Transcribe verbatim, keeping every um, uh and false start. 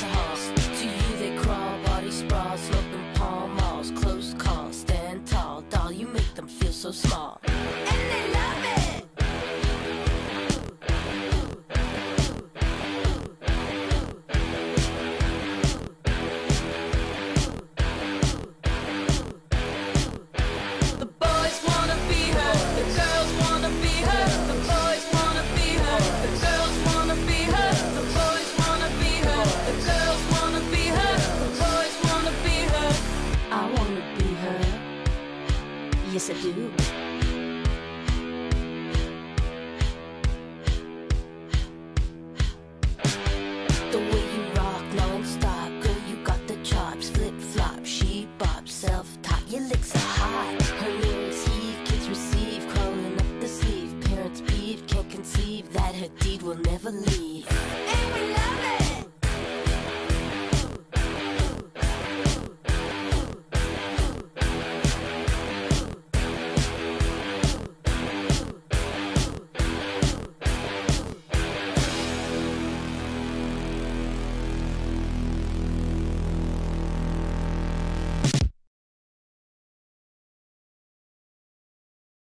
horse. To you they crawl, body sprawl, smoking palm malls, close calls, stand tall. Doll, you make them feel so small. And they love it! The boys wanna be her, the girls wanna be her. The boys wanna be her, the girls wanna be her. The boys wanna be her, the girls wanna be her. The boys wanna be her. I wanna be her. Yes, I do.